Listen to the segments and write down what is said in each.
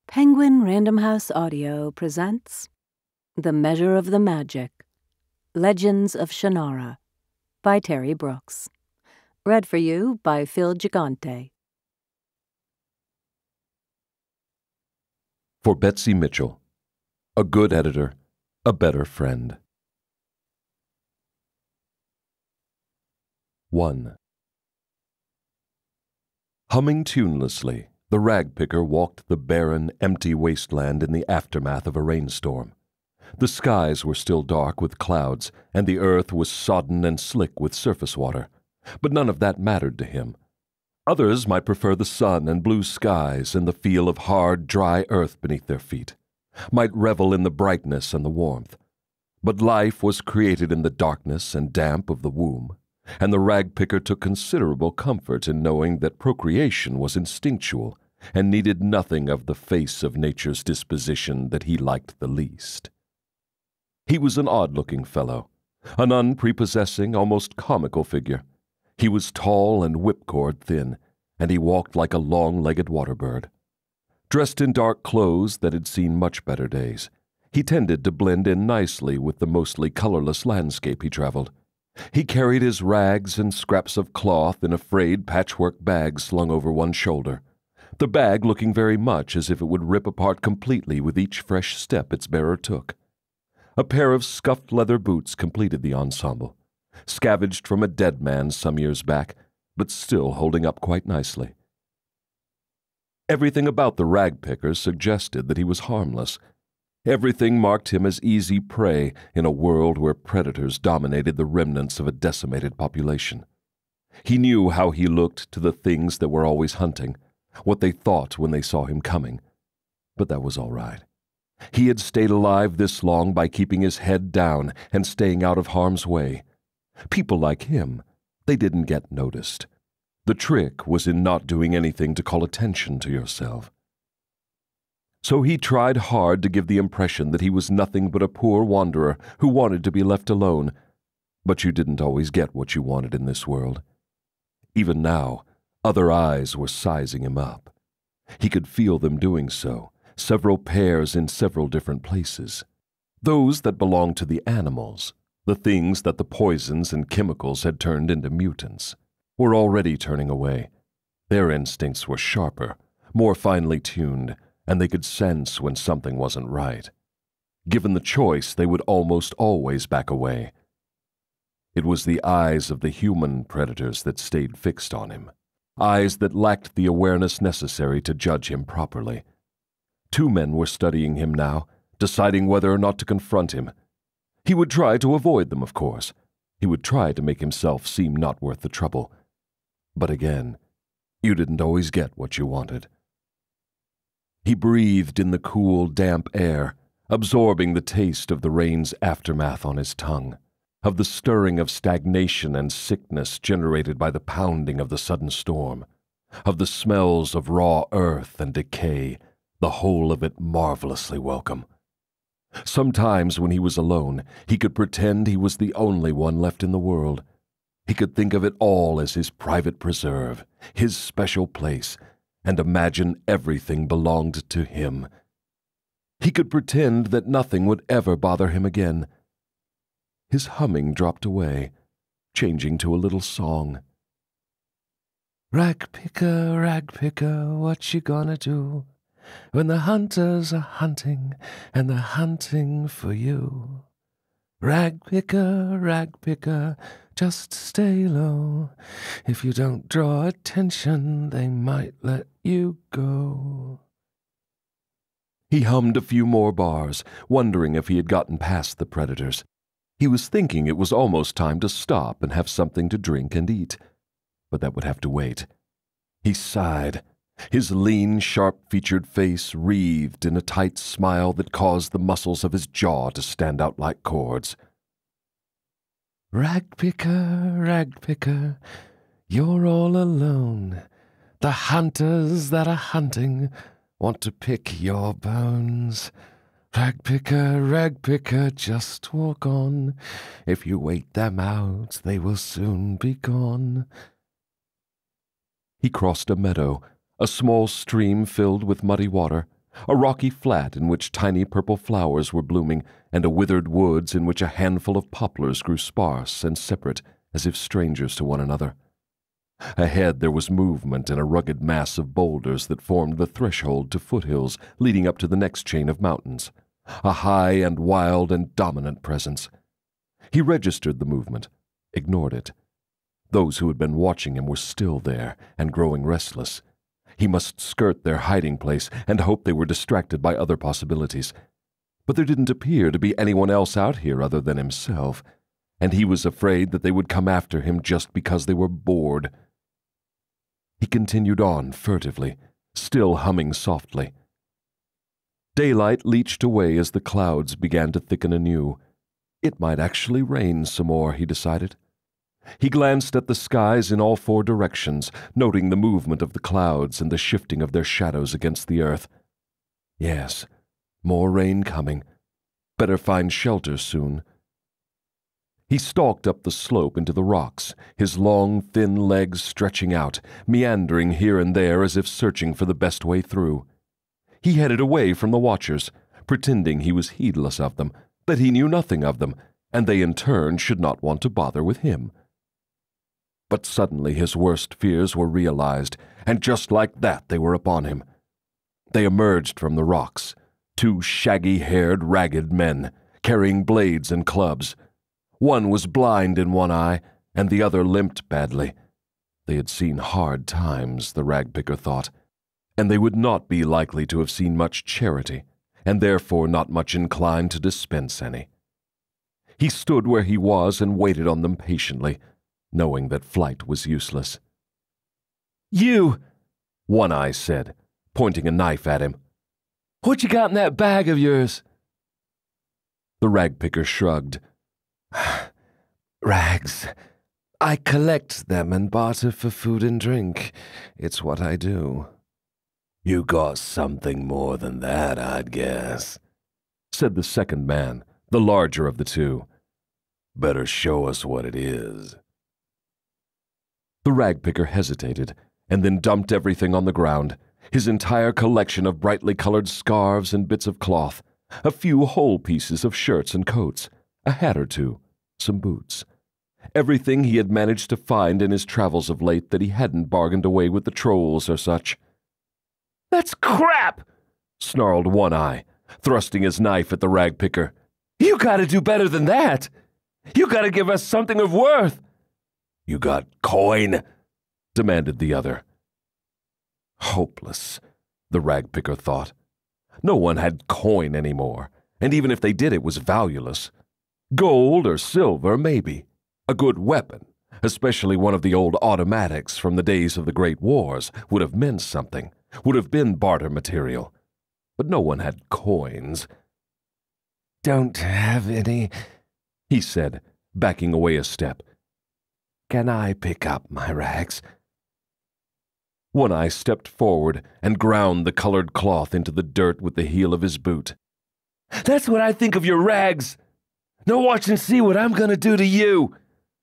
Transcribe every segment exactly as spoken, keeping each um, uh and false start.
Penguin Random House Audio presents The Measure of the Magic, Legends of Shannara by Terry Brooks. Read for you by Phil Gigante. For Betsy Mitchell, a good editor, a better friend. one. Humming tunelessly, the ragpicker walked the barren, empty wasteland in the aftermath of a rainstorm. The skies were still dark with clouds, and the earth was sodden and slick with surface water. But none of that mattered to him. Others might prefer the sun and blue skies and the feel of hard, dry earth beneath their feet, might revel in the brightness and the warmth. But life was created in the darkness and damp of the womb, and the ragpicker took considerable comfort in knowing that procreation was instinctual and needed nothing of the face of nature's disposition that he liked the least. He was an odd-looking fellow, an unprepossessing, almost comical figure. He was tall and whipcord thin, and he walked like a long-legged water-bird. Dressed in dark clothes that had seen much better days, he tended to blend in nicely with the mostly colorless landscape he traveled. He carried his rags and scraps of cloth in a frayed patchwork bag slung over one shoulder, the bag looking very much as if it would rip apart completely with each fresh step its bearer took. A pair of scuffed leather boots completed the ensemble, scavenged from a dead man some years back, but still holding up quite nicely. Everything about the ragpicker suggested that he was harmless. Everything marked him as easy prey in a world where predators dominated the remnants of a decimated population. He knew how he looked to the things that were always hunting, what they thought when they saw him coming. But that was all right. He had stayed alive this long by keeping his head down and staying out of harm's way. People like him, they didn't get noticed. The trick was in not doing anything to call attention to yourself. So he tried hard to give the impression that he was nothing but a poor wanderer who wanted to be left alone. But you didn't always get what you wanted in this world. Even now, other eyes were sizing him up. He could feel them doing so, several pairs in several different places. Those that belonged to the animals, the things that the poisons and chemicals had turned into mutants, were already turning away. Their instincts were sharper, more finely tuned, and they could sense when something wasn't right. Given the choice, they would almost always back away. It was the eyes of the human predators that stayed fixed on him, eyes that lacked the awareness necessary to judge him properly. Two men were studying him now, deciding whether or not to confront him. He would try to avoid them, of course. He would try to make himself seem not worth the trouble. But again, you didn't always get what you wanted. He breathed in the cool, damp air, absorbing the taste of the rain's aftermath on his tongue, of the stirring of stagnation and sickness generated by the pounding of the sudden storm, of the smells of raw earth and decay, the whole of it marvelously welcome. Sometimes when he was alone, he could pretend he was the only one left in the world. He could think of it all as his private preserve, his special place, and imagine everything belonged to him. He could pretend that nothing would ever bother him again. His humming dropped away, changing to a little song. Ragpicker, ragpicker, what you gonna do when the hunters are hunting and they're hunting for you? Ragpicker, ragpicker, just stay low. If you don't draw attention, they might let you go. He hummed a few more bars, wondering if he had gotten past the predators. He was thinking it was almost time to stop and have something to drink and eat, but that would have to wait. He sighed. His lean, sharp-featured face wreathed in a tight smile that caused the muscles of his jaw to stand out like cords. Ragpicker, ragpicker, you're all alone. The hunters that are hunting want to pick your bones. Ragpicker, ragpicker, just walk on. If you wait them out, they will soon be gone. He crossed a meadow, a small stream filled with muddy water, a rocky flat in which tiny purple flowers were blooming, and a withered woods in which a handful of poplars grew sparse and separate, as if strangers to one another. Ahead there was movement in a rugged mass of boulders that formed the threshold to foothills leading up to the next chain of mountains, a high and wild and dominant presence. He registered the movement, ignored it. Those who had been watching him were still there and growing restless. He must skirt their hiding place and hope they were distracted by other possibilities. But there didn't appear to be anyone else out here other than himself, and he was afraid that they would come after him just because they were bored. He continued on furtively, still humming softly. Daylight leached away as the clouds began to thicken anew. It might actually rain some more, he decided. He glanced at the skies in all four directions, noting the movement of the clouds and the shifting of their shadows against the earth. Yes, more rain coming. Better find shelter soon. He stalked up the slope into the rocks, his long, thin legs stretching out, meandering here and there as if searching for the best way through. He headed away from the watchers, pretending he was heedless of them, that he knew nothing of them, and they in turn should not want to bother with him. But suddenly his worst fears were realized, and just like that they were upon him. They emerged from the rocks, two shaggy-haired, ragged men, carrying blades and clubs. One was blind in one eye, and the other limped badly. They had seen hard times, the ragpicker thought, and they would not be likely to have seen much charity, and therefore not much inclined to dispense any. He stood where he was and waited on them patiently, knowing that flight was useless. "You!" One Eye said, pointing a knife at him. "What you got in that bag of yours?" The ragpicker shrugged. "Rags. I collect them and barter for food and drink. It's what I do." "You got something more than that, I'd guess," said the second man, the larger of the two. "Better show us what it is." The ragpicker hesitated, and then dumped everything on the ground, his entire collection of brightly colored scarves and bits of cloth, a few whole pieces of shirts and coats, a hat or two, some boots. Everything he had managed to find in his travels of late that he hadn't bargained away with the trolls or such. "That's crap!" snarled One Eye, thrusting his knife at the ragpicker. "You gotta do better than that! You gotta give us something of worth!" "You got coin?" demanded the other. Hopeless, the ragpicker thought. No one had coin anymore, and even if they did it was valueless. Gold or silver, maybe. A good weapon, especially one of the old automatics from the days of the Great Wars, would have meant something, would have been barter material. But no one had coins. "Don't have any," he said, backing away a step. "Can I pick up my rags?" One Eye stepped forward and ground the colored cloth into the dirt with the heel of his boot. "That's what I think of your rags! Now watch and see what I'm gonna do to you!"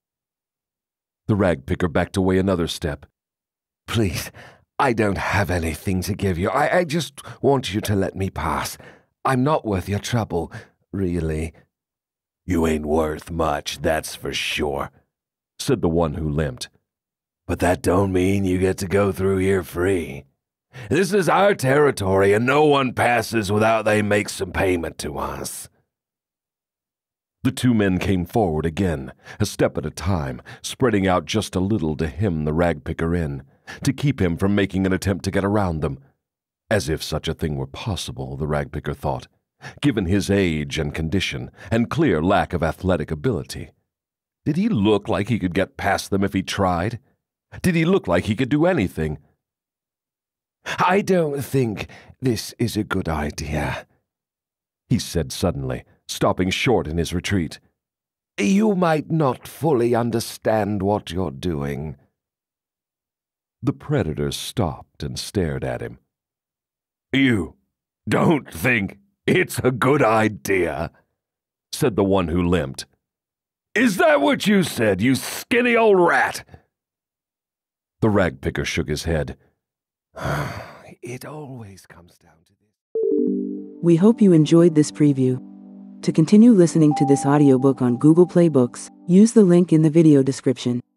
The ragpicker backed away another step. "Please, I don't have anything to give you. I, I just want you to let me pass. I'm not worth your trouble, really." "You ain't worth much, that's for sure," said the one who limped. "But that don't mean you get to go through here free. This is our territory, and no one passes without they make some payment to us." The two men came forward again, a step at a time, spreading out just a little to hem the ragpicker in, to keep him from making an attempt to get around them. As if such a thing were possible, the ragpicker thought, given his age and condition and clear lack of athletic ability. Did he look like he could get past them if he tried? Did he look like he could do anything? "I don't think this is a good idea," he said suddenly, stopping short in his retreat. "You might not fully understand what you're doing." The predator stopped and stared at him. "You don't think it's a good idea?" said the one who limped. "Is that what you said, you skinny old rat?" The ragpicker shook his head. "It always comes down to this." We hope you enjoyed this preview. To continue listening to this audiobook on Google Play Books, use the link in the video description.